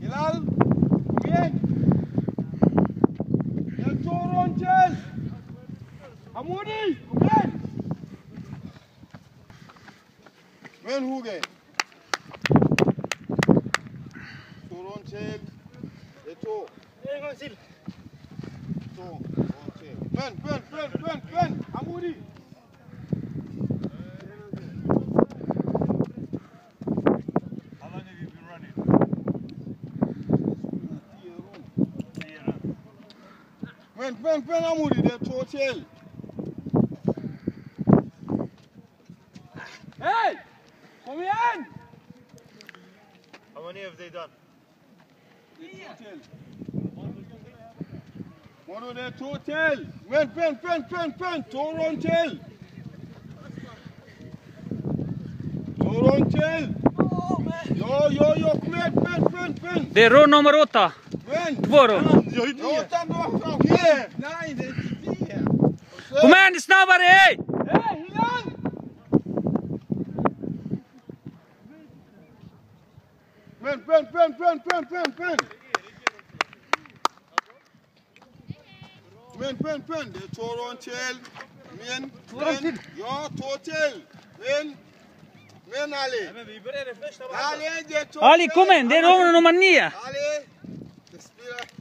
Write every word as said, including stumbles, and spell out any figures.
Hilal, kom igen. En två rondel. Amodi, kom igen. Men Hugo. Två rondel. Det är två. En gång till. Två rondel. Men, men, men, men, men. Amodi. Vänt, vänt, vänt Amodi, det är två till. Hej! Kom igen! How many have they done? Det är två till. Modo, det är två till. Vänt, vänt, vänt, vänt, vänt. Två rond till. Två rond till. Ja, ja, ja, kom igen, vänt, vänt, vänt. Det är rond nummer åtta. Vänt. Två rond. Jag är nio. Åtta då, okej. Nej, det är tio. Kom igen, snabbare, hej! Hej, Hilal! Vänt, vänt, vänt, vänt, vänt, vänt, vänt. Vänt, vänt, vänt. Det är två rond till. Men, men, ja, två till. Men, men Ali. Men vi började första. Ali, det är två Ali, till. kom igen, det är rond nummer nio. Ali, det spelar.